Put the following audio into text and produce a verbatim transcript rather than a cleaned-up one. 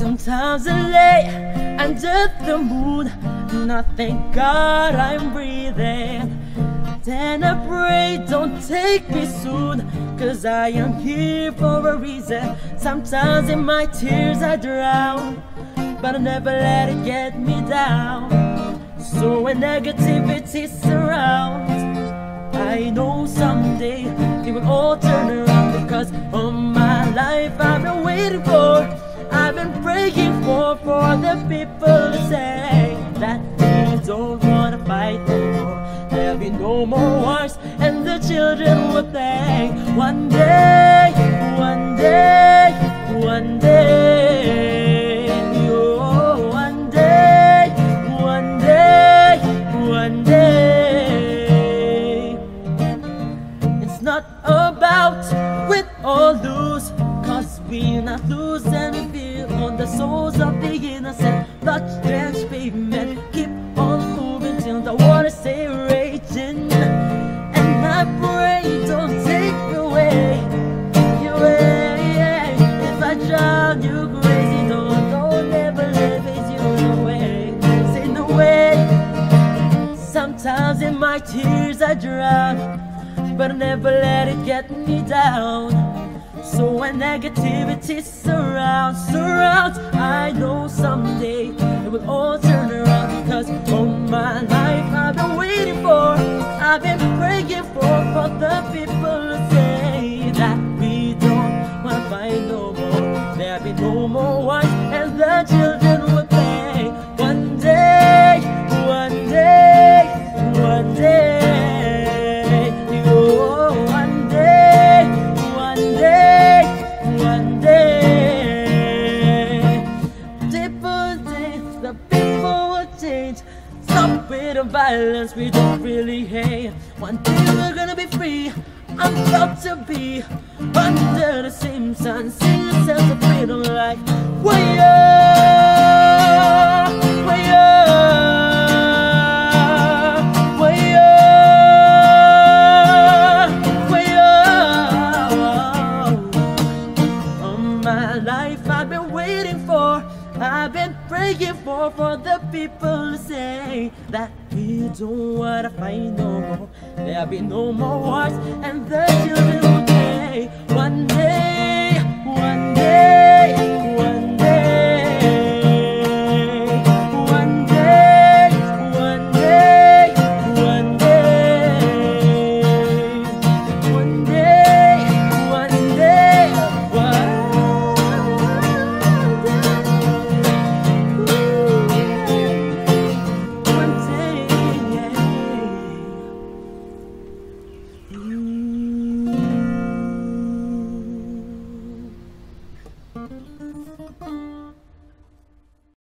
Sometimes I lay under the moon and I thank God I'm breathing. Then I pray, don't take me soon, cause I am here for a reason. Sometimes in my tears I drown, but I never let it get me down. So when negativity surrounds, I know someday it will all turn around. Because all my life I've been waiting for, I've been praying for, for the people to say that they don't wanna fight no more. There'll be no more wars and the children will play. One day, one day, one day, oh, one day, one day, one day. It's not about win or lose, cause we not lose and we feel on the souls of the innocent. Blood drenched pavement, keep on moving till the water stay raging. And I pray, don't take me away, away. If I drive you crazy, don't, don't ever let it you away. Say no way. Sometimes in my tears I drown, but I never let it get me down. So when negativity surrounds, surrounds, I know someday it will all turn around. Because all my life I've been waiting for, I've been praying for, for the people to say that we don't wanna fight no more. There'll be no more wars and the children will play. One day, one day, one day. Stop with the violence we don't really hate. One day we're gonna be free. I'm proud to be under the same sun, sing a sense of freedom like why-oh, why-oh, why-oh, why-oh. All my life I've been waiting for, I've been praying for, for the people to say that we don't wanna fight no more. There'll be no more wars and the children will play. One day, one day.